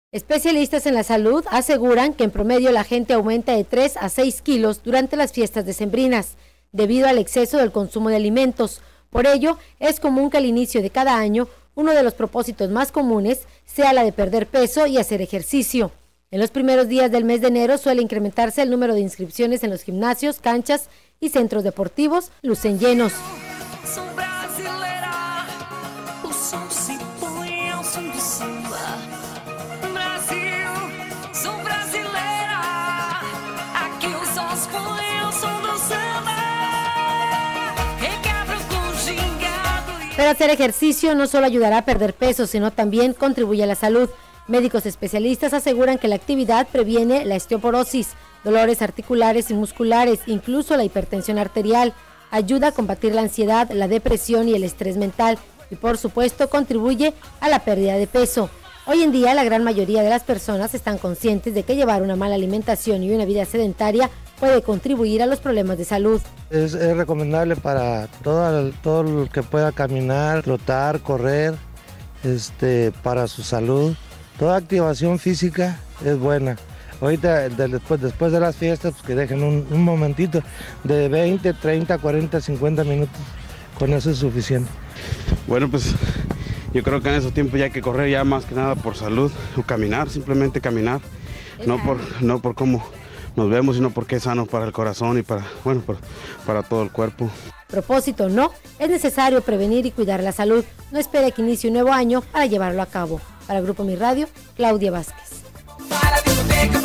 Especialistas en la salud aseguran que en promedio la gente aumenta de 3 a 6 kilos durante las fiestas decembrinas, debido al exceso del consumo de alimentos. Por ello, es común que al inicio de cada año, uno de los propósitos más comunes sea la de perder peso y hacer ejercicio. En los primeros días del mes de enero suele incrementarse el número de inscripciones en los gimnasios, canchas y centros deportivos, lucen llenos. Pero hacer ejercicio no solo ayudará a perder peso, sino también contribuye a la salud. Médicos especialistas aseguran que la actividad previene la osteoporosis, dolores articulares y musculares, incluso la hipertensión arterial, ayuda a combatir la ansiedad, la depresión y el estrés mental y, por supuesto, contribuye a la pérdida de peso. Hoy en día, la gran mayoría de las personas están conscientes de que llevar una mala alimentación y una vida sedentaria puede contribuir a los problemas de salud. Es recomendable para todo el que pueda caminar, trotar, correr, para su salud. Toda activación física es buena. Ahorita, después de las fiestas, pues que dejen un momentito de 20, 30, 40, 50 minutos. Con eso es suficiente. Bueno, pues yo creo que en esos tiempos ya hay que correr ya más que nada por salud, o caminar, simplemente caminar, no por cómo nos vemos, sino porque es sano para el corazón y para todo el cuerpo. Propósito no, es necesario prevenir y cuidar la salud. No espere que inicie un nuevo año para llevarlo a cabo. Para Grupo Mi Radio, Claudia Vázquez.